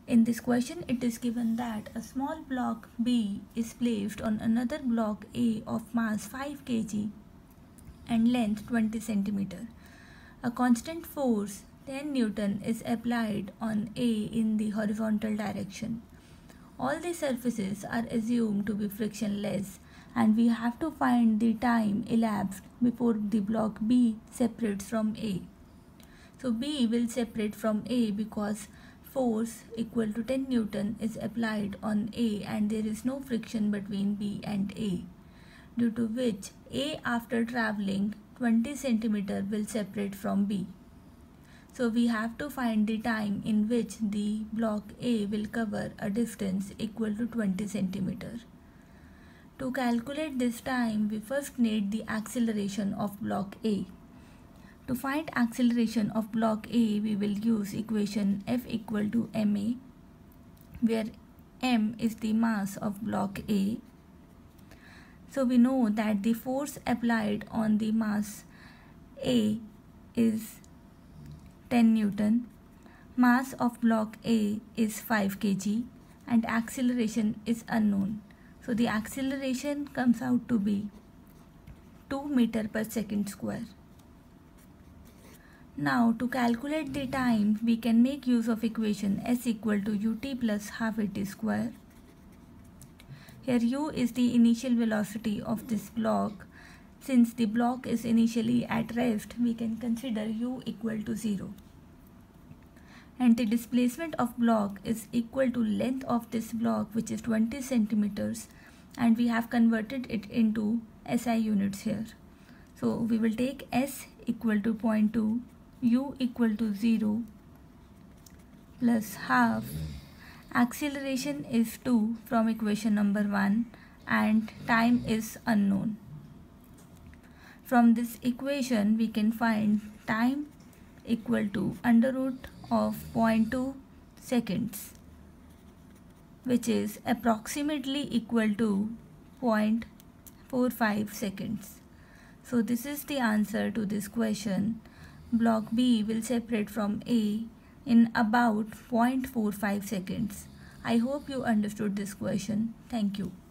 In this question, it is given that a small block B is placed on another block A of mass 5 kg and length 20 cm. A constant force 10 Newton is applied on A in the horizontal direction. All the surfaces are assumed to be frictionless, and we have to find the time elapsed before the block B separates from A. So B will separate from A because force equal to 10 Newton is applied on A and there is no friction between B and A, due to which A after travelling 20 cm will separate from B. So we have to find the time in which the block A will cover a distance equal to 20 cm. To calculate this time, we first need the acceleration of block A. To find acceleration of block A, we will use equation F equal to ma, where m is the mass of block A. So we know that the force applied on the mass A is 10 Newton, mass of block A is 5 kg, and acceleration is unknown. So the acceleration comes out to be 2 meter per second square. Now to calculate the time, we can make use of equation S equal to ut plus half at square. Here u is the initial velocity of this block. Since the block is initially at rest, we can consider u equal to 0. And the displacement of block is equal to length of this block, which is 20 centimeters, and we have converted it into SI units here. So we will take S equal to 0.2, u equal to 0 plus half. Acceleration is 2 from equation number 1 and time is unknown. From this equation we can find time equal to under root of 0.2 seconds, which is approximately equal to 0.45 seconds. So this is the answer to this question. Block B will separate from A in about 0.45 seconds. I hope you understood this question. Thank you.